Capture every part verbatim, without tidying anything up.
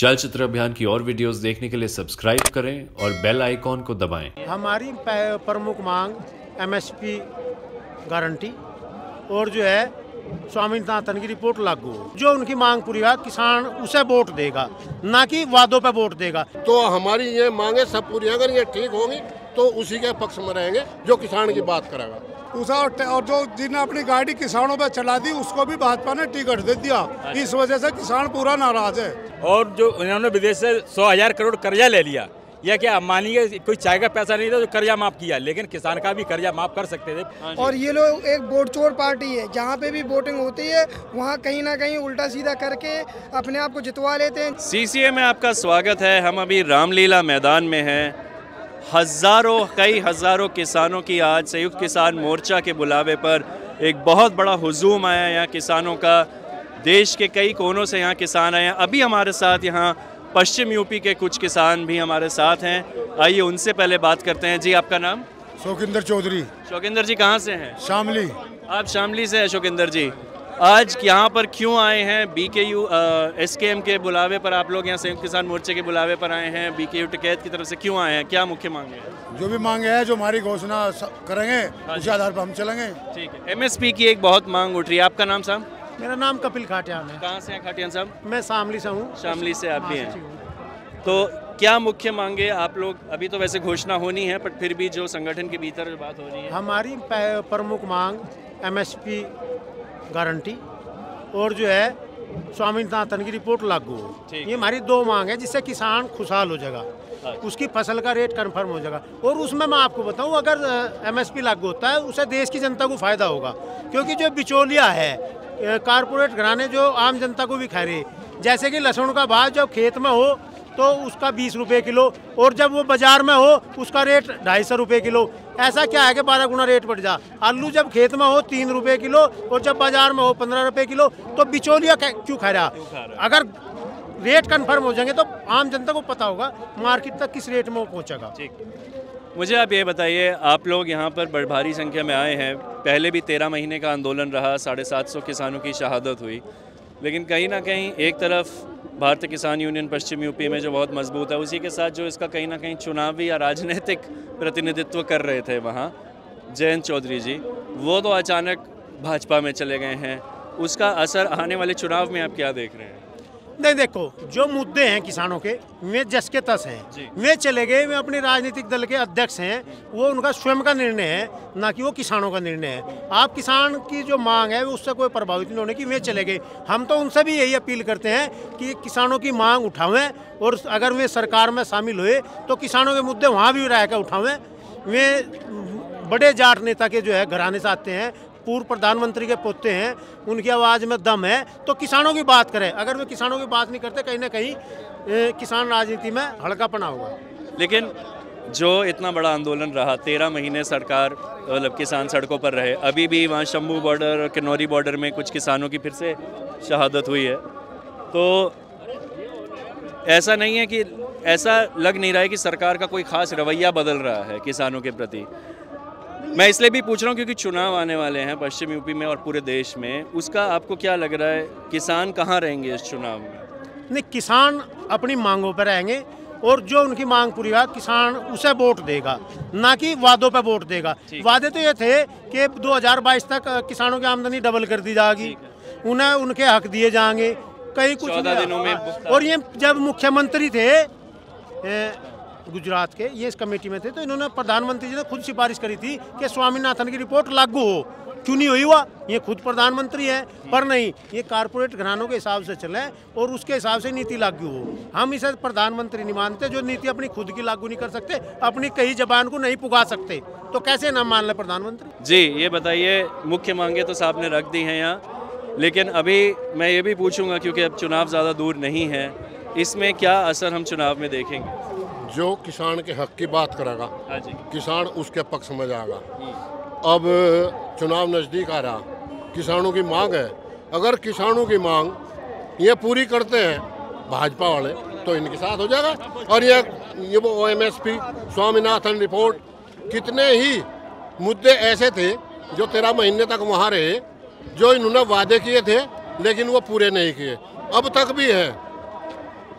जल चित्र अभियान की और वीडियोस देखने के लिए सब्सक्राइब करें और बेल आइकॉन को दबाएं। हमारी प्रमुख मांग एमएसपी गारंटी और जो है स्वामीनाथन की रिपोर्ट लागू हो। जो उनकी मांग पूरी है किसान उसे वोट देगा, ना कि वादों पे वोट देगा। तो हमारी ये मांगे सब पूरी अगर ये ठीक होंगी तो उसी के पक्ष में रहेंगे जो किसान की बात करेगा। उसा और जो जिन्हें अपनी गाड़ी किसानों पे चला दी उसको भी भाजपा ने टिकट दे दिया। इस वजह से किसान पूरा नाराज है। और जो इन्होंने विदेश से सौ हजार करोड़ कर्जा ले लिया, यह क्या मानिए कोई चाय का पैसा नहीं था तो कर्जा माफ किया, लेकिन किसान का भी कर्जा माफ कर सकते थे। और ये लोग एक वोट चोर पार्टी है, जहाँ पे भी वोटिंग होती है वहाँ कहीं ना कहीं उल्टा सीधा करके अपने आप को जितवा लेते हैं। सीसीए में आपका स्वागत है। हम अभी रामलीला मैदान में हैं। हज़ारों कई हज़ारों किसानों की आज संयुक्त किसान मोर्चा के बुलावे पर एक बहुत बड़ा हुजूम आया यहाँ किसानों का। देश के कई कोनों से यहाँ किसान आए हैं। अभी हमारे साथ यहाँ पश्चिम यूपी के कुछ किसान भी हमारे साथ हैं। आइए उनसे पहले बात करते हैं। जी आपका नाम? शोकिंदर चौधरी। शोकिंदर जी कहाँ से हैं? शामली। आप शामली से हैं शोकिंदर जी। आज यहाँ पर क्यों आए हैं? बीकेयू एसकेएम के बुलावे पर आप लोग यहाँ संयुक्त किसान मोर्चे के बुलावे पर आए हैं। बीकेयू टिकैत की तरफ से क्यों आए हैं? क्या मुख्य मांगे हैं? जो भी मांगे है, जो हमारी घोषणा करेंगे उसी आधार पर हम चलेंगे। ठीक है। एमएसपी की एक बहुत मांग उठ रही है। आपका नाम साहब? मेरा नाम कपिल खाटियान है। कहाँ से हैं खाटियान साहब? मैं शामली से हूँ। शामली से आप भी हैं। तो क्या मुख्य मांगे आप लोग? अभी तो वैसे घोषणा होनी है, पर फिर भी जो संगठन के भीतर जो बात हो रही है। हमारी प्रमुख मांग एमएसपी गारंटी और जो है स्वामीनाथन की रिपोर्ट लागू हो। ये हमारी दो मांग है जिससे किसान खुशहाल हो जाएगा, उसकी फसल का रेट कंफर्म हो जाएगा। और उसमें मैं आपको बताऊं, अगर एमएसपी लागू होता है उससे देश की जनता को फायदा होगा, क्योंकि जो बिचौलिया है कारपोरेट घराने जो आम जनता को भी खा रहे, जैसे कि लहसुन का भाव जब खेत में हो तो उसका बीस रुपये किलो और जब वो बाजार में हो उसका रेट ढाई सौ रुपये किलो। ऐसा क्या है कि बारह गुना रेट बढ़ जा। आलू जब खेत में हो तीन रुपये किलो और जब बाजार में हो पंद्रह रुपये किलो, तो बिचौलिया क्यों खा रहा? अगर रेट कंफर्म हो जाएंगे तो आम जनता को पता होगा मार्केट तक किस रेट में वो पहुँचेगा। ठीक। मुझे आप ये बताइए, आप लोग यहाँ पर बड़ी भारी संख्या में आए हैं। पहले भी तेरह महीने का आंदोलन रहा, साढ़े सात सौ किसानों की शहादत हुई, लेकिन कहीं ना कहीं एक तरफ भारतीय किसान यूनियन पश्चिम यूपी में जो बहुत मजबूत है, उसी के साथ जो इसका कहीं ना कहीं चुनावी या राजनीतिक प्रतिनिधित्व कर रहे थे वहाँ जयंत चौधरी जी, वो तो अचानक भाजपा में चले गए हैं। उसका असर आने वाले चुनाव में आप क्या देख रहे हैं? नहीं, देखो जो मुद्दे हैं किसानों के वे जस के तस हैं, वे चले गए, वे अपने राजनीतिक दल के अध्यक्ष हैं, वो उनका स्वयं का निर्णय है, ना कि वो किसानों का निर्णय है। आप किसान की जो मांग है उससे कोई प्रभावित नहीं होने की, वे चले गए। हम तो उनसे भी यही अपील करते हैं कि किसानों की मांग उठावें और अगर वे सरकार में शामिल हुए तो किसानों के मुद्दे वहाँ भी रह कर उठावें। वे बड़े जाट नेता के जो है घराने से आते हैं, पूर्व प्रधानमंत्री के पोते हैं, उनकी आवाज़ में दम है, तो किसानों की बात करें। अगर वे किसानों की बात नहीं करते, कहीं ना कहीं ए, किसान राजनीति में हड़कापना होगा। लेकिन जो इतना बड़ा आंदोलन रहा, तेरह महीने सरकार मतलब किसान सड़कों पर रहे, अभी भी वहाँ शंभू बॉर्डर और किन्नौरी बॉर्डर में कुछ किसानों की फिर से शहादत हुई है, तो ऐसा नहीं है कि ऐसा लग नहीं रहा है कि सरकार का कोई ख़ास रवैया बदल रहा है किसानों के प्रति। मैं इसलिए भी पूछ रहा हूँ क्योंकि चुनाव आने वाले हैं पश्चिम यूपी में और पूरे देश में। उसका आपको क्या लग रहा है, किसान कहाँ रहेंगे इस चुनाव में? नहीं, किसान अपनी मांगों पर रहेंगे और जो उनकी मांग पूरी है किसान उसे वोट देगा, ना कि वादों पे वोट देगा। वादे तो ये थे कि दो हज़ार बाईस तक किसानों की आमदनी डबल कर दी जाएगी, उन्हें उनके हक दिए जाएंगे, कहीं कुछ चौदह दिनों में। और ये जब मुख्यमंत्री थे गुजरात के, ये इस कमेटी में थे, तो इन्होंने प्रधानमंत्री जी ने खुद सिफारिश करी थी कि स्वामीनाथन की रिपोर्ट लागू हो। क्यों नहीं हुई? हुआ ये खुद प्रधानमंत्री है, पर नहीं, ये कारपोरेट घरानों के हिसाब से चले और उसके हिसाब से नीति लागू हो। हम इसे प्रधानमंत्री नहीं मानते जो नीति अपनी खुद की लागू नहीं कर सकते, अपनी कई जबान को नहीं पुगा सकते, तो कैसे ना मान ले प्रधानमंत्री जी। ये बताइए, मुख्य मांगे तो साहब ने रख दी हैं यहाँ, लेकिन अभी मैं ये भी पूछूंगा क्योंकि अब चुनाव ज़्यादा दूर नहीं है, इसमें क्या असर हम चुनाव में देखेंगे? जो किसान के हक की बात करेगा, हाँ जी, किसान उसके पक्ष में जाएगा। अब चुनाव नज़दीक आ रहा, किसानों की मांग है, अगर किसानों की मांग ये पूरी करते हैं भाजपा वाले तो इनके साथ हो जाएगा। और ये ये वो एमएसपी स्वामीनाथन रिपोर्ट, कितने ही मुद्दे ऐसे थे जो तेरह महीने तक वहाँ रहे, जो इन्होंने वादे किए थे लेकिन वो पूरे नहीं किए, अब तक भी हैं।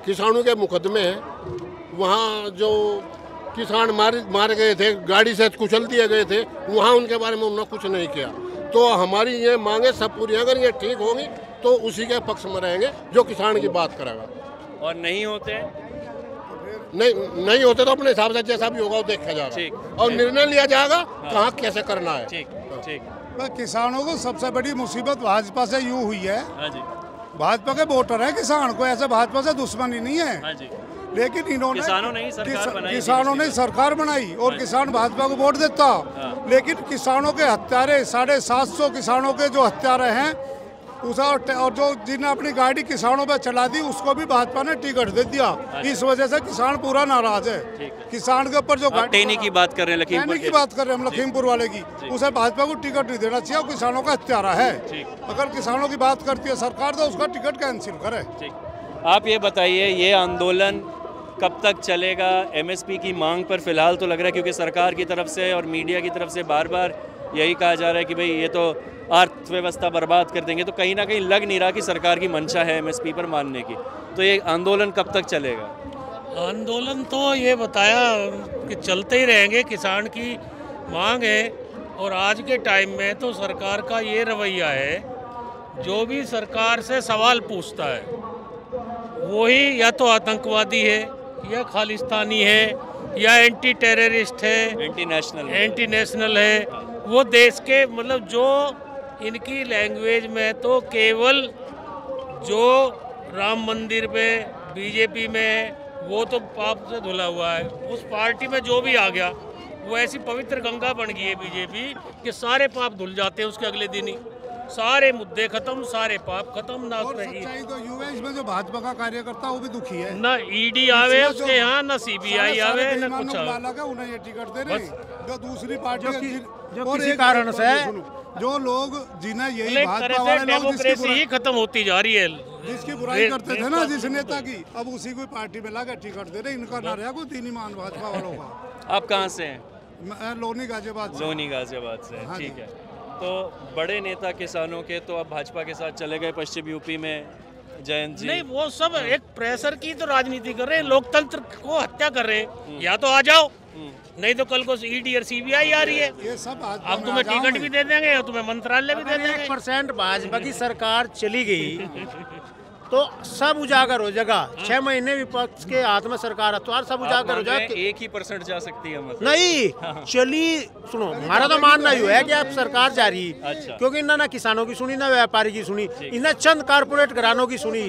किसानों के मुकदमे हैं। वहाँ जो किसान मार मारे गए थे, गाड़ी से कुचल दिए गए थे, वहाँ उनके बारे में उन्होंने कुछ नहीं किया। तो हमारी ये मांगे सब पूरी, अगर ये ठीक होंगी तो उसी के पक्ष में रहेंगे जो किसान की बात करेगा। और नहीं होते नहीं नहीं होते तो अपने हिसाब से जैसा भी होगा वो देखा जाएगा और निर्णय लिया जाएगा कहाँ कैसे करना है। ठीक ठीक। किसानों को सबसे बड़ी मुसीबत भाजपा से यूँ हुई है, हाँ जी, भाजपा के वोटर है किसान को, ऐसे भाजपा से दुश्मनी नहीं है। हाँ जी। लेकिन इन्होंने किसानों ने ही सरकार बनाई, किसानों ने सरकार बनाई और किसान भाजपा को वोट देता। लेकिन किसानों के हत्यारे, साढ़े सात सौ किसानों के जो हत्यारे हैं उसा, और जो जिन्हें अपनी गाड़ी किसानों पे चला दी उसको भी भाजपा ने टिकट दे दिया। इस वजह से किसान पूरा नाराज है। किसान के ऊपर जो टेनी की बात कर रहे हैं, लखीमपुर की बात कर रहे हैं हम, लखीमपुर वाले की, उसे भाजपा को टिकट नहीं देना चाहिए। किसानों का हत्यारा है। अगर किसानों की बात करती है सरकार तो उसका टिकट कैंसिल करे। आप ये बताइए, ये आंदोलन कब तक चलेगा? एमएसपी की मांग पर फिलहाल तो लग रहा है, क्योंकि सरकार की तरफ से और मीडिया की तरफ से बार बार यही कहा जा रहा है कि भाई ये तो अर्थव्यवस्था बर्बाद कर देंगे, तो कहीं ना कहीं लग नहीं रहा कि सरकार की मंशा है एमएसपी पर मानने की। तो ये आंदोलन कब तक चलेगा? आंदोलन तो ये बताया कि चलते ही रहेंगे, किसान की मांग है। और आज के टाइम में तो सरकार का ये रवैया है, जो भी सरकार से सवाल पूछता है वही या तो आतंकवादी है, या खालिस्तानी है, या एंटी टेररिस्ट है, एंटी नेशनल एंटी नेशनल है। वो देश के मतलब जो इनकी लैंग्वेज में तो केवल जो राम मंदिर में बीजेपी में वो तो पाप से धुला हुआ है। उस पार्टी में जो भी आ गया वो ऐसी पवित्र गंगा बन गई है बीजेपी कि सारे पाप धुल जाते हैं उसके अगले दिन ही। सारे मुद्दे खत्म, सारे पाप खत्म। ना सच्चाई तो यूं है, इसमें जो भाजपा का कार्यकर्ता वो भी दुखी है। ना ईडी आवे उसके यहाँ, ना सीबीआई आवे, ना कुछ आवे। उन्हें ये टिकट दे रहे जो दूसरी पार्टी जो किसी कारण से जो लोग जिन्हें यही भाजपा वाले लोग डेमोक्रेसी ही खत्म होती जा रही है, जिसकी बुराई करते थे ना जिस नेता की, अब उसी को पार्टी में लाकर टिकट दे रहे। इनका ना रहा कोई तीन ईमान भाजपा वालों का। आप कहाँ से हैं? लोनी गाजियाबाद। लोनी गाजियाबाद से, ठीक है। तो बड़े नेता किसानों के तो अब भाजपा के साथ चले गए पश्चिम यूपी में, जयंत जी। नहीं, वो सब एक प्रेशर की तो राजनीति कर रहे हैं, लोकतंत्र को हत्या कर रहे हैं। या तो आ जाओ, नहीं तो कल को ईडी और सीबीआई आ रही है, ये सब अब तुम्हें टिकट भी दे देंगे और तुम्हें मंत्रालय भी दे देंगे। एक परसेंट भाजपा की सरकार चली गई तो सब उजागर हो जाएगा। छह महीने विपक्ष के हाथ में सरकार है तो सब उजागर हो जाएगा। एक ही परसेंट जा सकती है मतलब? नहीं, चली सुनो, हमारा तो मानना ही है कि अब सरकार जा रही। अच्छा। क्योंकि इन्होंने ना किसानों की सुनी, ना व्यापारी की सुनी, इन्हें चंद कारपोरेट घरानों की सुनी,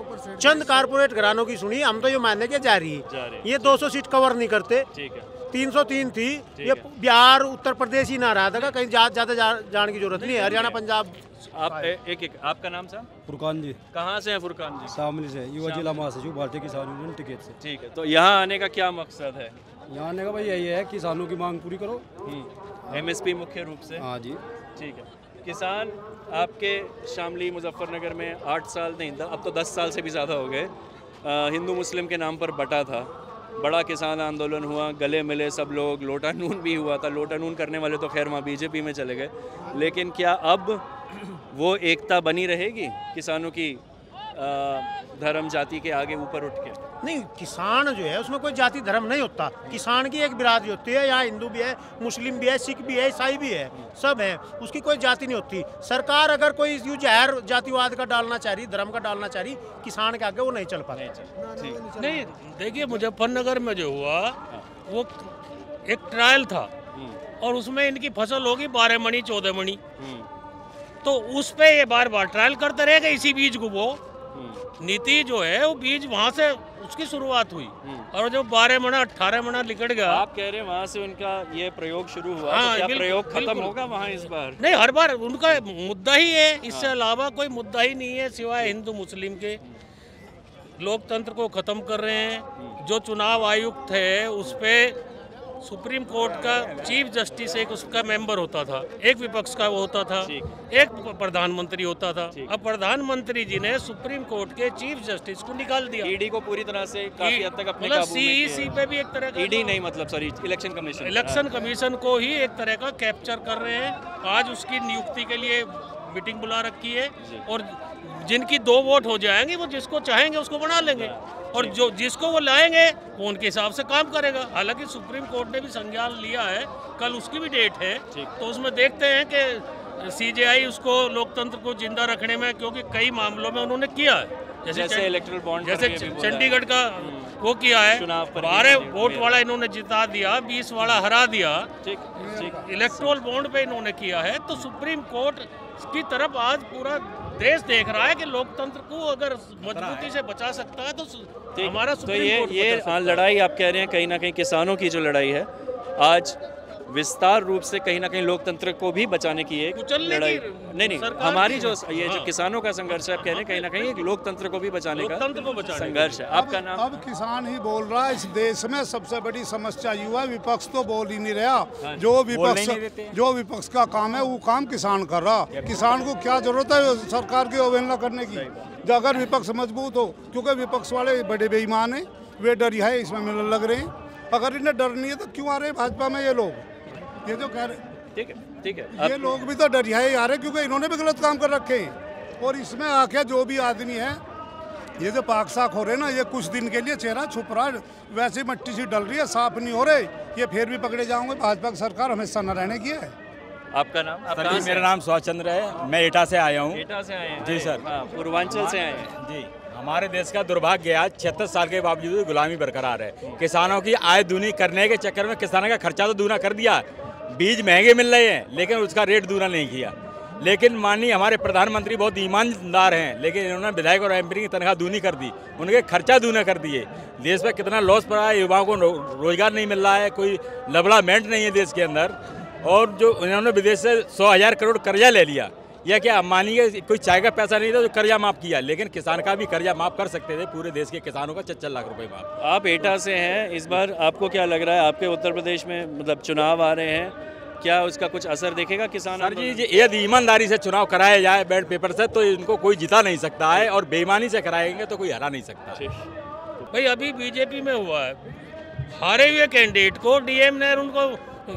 चंद कारपोरेट घरानों की सुनी। हम तो ये मानने के जा रही ये दो सौ सीट कवर नहीं करते। तीन सौ तीन थी, ये बिहार उत्तर प्रदेश ही ना रहा था, कहीं ज्यादा जाने की जरूरत नहीं है। हरियाणा पंजाब। आप एक एक आपका नाम साहब? फुरकान जी। कहाँ से हैं फुरकान जी? शामिल से, युवा जिला महासचिव भारतीय किसान यूनियन टिकट से। ठीक है, तो यहाँ आने का क्या मकसद है? यहाँ आने का भाई यही है, किसानों की मांग पूरी करो। एमएसपी मुख्य रूप से। हाँ जी, ठीक है। किसान आपके शामली मुजफ्फरनगर में आठ साल नहीं, अब तो दस साल से भी ज़्यादा हो गए, हिंदू मुस्लिम के नाम पर बटा था। बड़ा किसान आंदोलन हुआ, गले मिले सब लोग, लोटा नून भी हुआ था। लोटा नून करने वाले तो खैर वहाँ बीजेपी में चले गए। लेकिन क्या अब वो एकता बनी रहेगी किसानों की धर्म जाति के आगे ऊपर उठ के? नहीं, किसान जो है उसमें कोई जाति धर्म नहीं होता। किसान की एक बिरादरी होती है, यहाँ हिंदू भी है, मुस्लिम भी है, सिख भी है, ईसाई भी है, सब है, उसकी कोई जाति नहीं होती। सरकार अगर कोई यूँ जहर जातिवाद का डालना चाह रही, धर्म का डालना चाह रही, किसान के आगे वो नहीं चल पाता। नहीं, देखिए मुजफ्फरनगर में जो हुआ वो एक ट्रायल था और उसमें इनकी फसल होगी बारह मणि चौदह मणि, तो उस पे ये बार बार ट्रायल करते रहेगा इसी बीज को। वो नीति जो है वो बीज वहाँ से उसकी शुरुआत हुई और जो बारह मणा अठारह मणा निकल गया। आप कह रहे हैं वहाँ से उनका ये प्रयोग शुरू हुआ। हाँ, तो क्या प्रयोग खत्म होगा वहाँ इस बार? नहीं, हर बार उनका मुद्दा ही है, इससे अलावा कोई मुद्दा ही नहीं है सिवाय हिंदू मुस्लिम के। लोकतंत्र को खत्म कर रहे हैं। जो चुनाव आयुक्त है उस पे सुप्रीम कोर्ट का चीफ जस्टिस एक उसका मेंबर होता था, एक विपक्ष का वो होता था, एक प्रधानमंत्री होता था। अब प्रधानमंत्री जी ने सुप्रीम कोर्ट के चीफ जस्टिस को निकाल दिया। ईडी को पूरी तरह से काफी हद तक अपने काबू में किया। सीईसी पे भी एक तरह का, ईडी नहीं मतलब sorry election commission, election commission को ही एक तरह का कैप्चर कर रहे हैं। आज उसकी नियुक्ति के लिए मीटिंग बुला रखी है और जिनकी दो वोट हो जाएंगे वो जिसको चाहेंगे उसको बना लेंगे। और जो जिसको वो लाएंगे वो उनके हिसाब से काम करेगा। हालांकि सुप्रीम कोर्ट ने भी संज्ञान लिया है, कल उसकी भी डेट है, तो उसमें देखते हैं कि सीजेआई उसको लोकतंत्र को जिंदा रखने में, क्योंकि कई मामलों में उन्होंने किया है, जैसे, जैसे इलेक्ट्रल बॉन्ड, जैसे चंडीगढ़ का वो किया है, बारह वोट वाला इन्होंने जिता दिया, बीस वाला हरा दिया, इलेक्ट्रल बॉन्ड पे इन्होंने किया है। तो सुप्रीम कोर्ट की तरफ आज पूरा देश देख रहा है कि लोकतंत्र को अगर मजबूती से बचा सकता है तो हमारा तो ये ये लड़ाई आप कह रहे हैं कहीं ना कहीं किसानों की जो लड़ाई है आज विस्तार रूप से कहीं ना कहीं लोकतंत्र को भी बचाने की एक लड़ाई, नहीं नहीं हमारी जो ये जो किसानों का संघर्ष है आप कह रहे हैं कहीं ना कहीं एक लोकतंत्र को भी बचाने का संघर्ष है। आपका नाम? अब किसान ही बोल रहा है। इस देश में सबसे बड़ी समस्या युवा विपक्ष तो बोल ही नहीं रहा। जो विपक्ष जो विपक्ष का काम है वो काम किसान कर रहा। किसान को क्या जरूरत है सरकार की अवहेलना करने की, अगर विपक्ष मजबूत हो, क्योंकि विपक्ष वाले बड़े बेईमान है, वे डर है इसमें मिलने लग रहे हैं। अगर इन्हें डर नहीं है तो क्यों आ रहे हैं भाजपा में ये लोग? ये जो कह रहे, ठीक है ठीक है, ये लोग भी तो डरियाए आ रहे क्योंकि इन्होंने भी गलत काम कर रखे हैं। और इसमें आके जो भी आदमी है, ये जो पाक साख हो रहे ना, ये कुछ दिन के लिए चेहरा छुप रहा है, वैसे ही मट्टी सी डल रही है, साफ नहीं हो रहे, ये फिर भी पकड़े जाओगे। भाजपा की सरकार हमेशा न रहने की है। आपका नाम? सर जी मेरा नाम सुभाष चंद्र है, मैं एटा से आया हूँ। एटा से आए हैं? जी सर, पूर्वांचल से आए हैं जी। हमारे देश का दुर्भाग्य आज छिहत्तर साल के बावजूद गुलामी बरकरार है। किसानों की आय दूनी करने के चक्कर में किसानों का खर्चा तो दूना कर दिया, बीज महंगे मिल रहे हैं लेकिन उसका रेट दूना नहीं किया। लेकिन माननीय हमारे प्रधानमंत्री बहुत ईमानदार हैं, लेकिन इन्होंने विधायक और एमपी की तनख्वाह दूनी कर दी, उनके खर्चा दूना कर दिए। देश में कितना लॉस पड़ा है, युवाओं को रोजगार नहीं मिल रहा है, कोई डेवलपमेंट नहीं है देश के अंदर। और जो इन्होंने विदेश से सौ हज़ार करोड़ कर्जा ले लिया, या कि अंबानी के कोई चाय का पैसा नहीं था तो कर्जा माफ़ किया, लेकिन किसान का भी कर्जा माफ़ कर सकते थे, पूरे देश के किसानों का छह लाख रुपए माफ। आप एटा से हैं, इस बार आपको क्या लग रहा है, आपके उत्तर प्रदेश में मतलब चुनाव आ रहे हैं, क्या उसका कुछ असर देखेगा किसान? सर जी यदि ईमानदारी से चुनाव कराया जाए बैलेट पेपर से तो इनको कोई जिता नहीं सकता है, और बेईमानी से कराएंगे तो कोई हरा नहीं सकता। भाई अभी बीजेपी में हुआ है, हारे हुए कैंडिडेट को डीएम ने उनको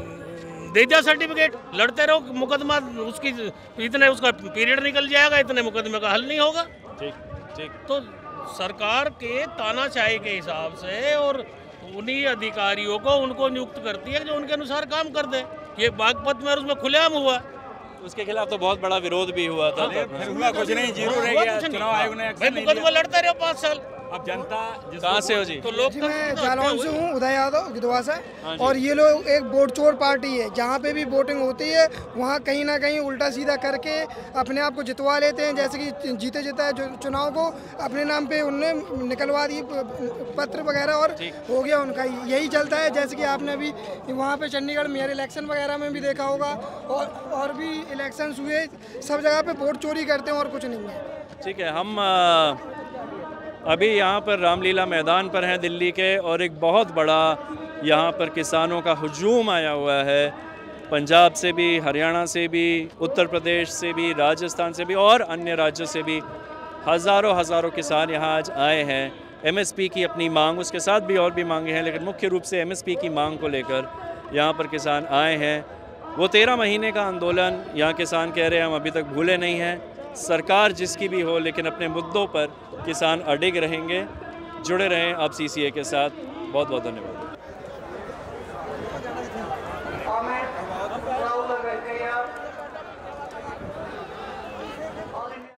दे दिया सर्टिफिकेट, लड़ते रहो, मुकदमा उसकी इतने उसका पीरियड निकल जाएगा, इतने मुकदमे का हल नहीं होगा। ठीक ठीक। तो सरकार के तानाशाही के हिसाब से और उन्हीं अधिकारियों को उनको नियुक्त करती है जो उनके अनुसार काम कर दे। ये बागपत में उसमें खुलेआम हुआ, उसके खिलाफ तो बहुत बड़ा विरोध भी हुआ था। फिर हुआ कुछ नहीं, जीरो रह गया, चुनाव आयोग ने एक्शन नहीं लिया। मुकदमा लड़ते रहो पाँच साल। अब जनता कहाँ से हो जी? तो लोग मैं जालौन से हूँ, उदय यादव गिद्धवा से। और ये लोग एक वोट चोर पार्टी है, जहाँ पे भी वोटिंग होती है वहाँ कहीं ना कहीं उल्टा सीधा करके अपने आप को जितवा लेते हैं। जैसे कि जीते जीता जो चुनाव को अपने नाम पे उनने निकलवा दी पत्र वगैरह, और हो गया उनका, यही चलता है। जैसे कि आपने अभी वहाँ पे चंडीगढ़ मेयर इलेक्शन वगैरह में भी देखा होगा, और और भी इलेक्शन हुए, सब जगह पे वोट चोरी करते हैं और कुछ नहीं है। ठीक है, हम अभी यहाँ पर रामलीला मैदान पर हैं दिल्ली के, और एक बहुत बड़ा यहाँ पर किसानों का हुजूम आया हुआ है, पंजाब से भी, हरियाणा से भी, उत्तर प्रदेश से भी, राजस्थान से भी और अन्य राज्यों से भी हज़ारों हज़ारों किसान यहाँ आज आए हैं एमएसपी की अपनी मांग, उसके साथ भी और भी मांगे हैं, लेकिन मुख्य रूप से एमएसपी की मांग को लेकर यहाँ पर किसान आए हैं। वो तेरह महीने का आंदोलन यहाँ किसान कह रहे हैं हम अभी तक भूले नहीं हैं। सरकार जिसकी भी हो, लेकिन अपने मुद्दों पर किसान अडिग रहेंगे। जुड़े रहें आप सीसीए के साथ। बहुत बहुत धन्यवाद।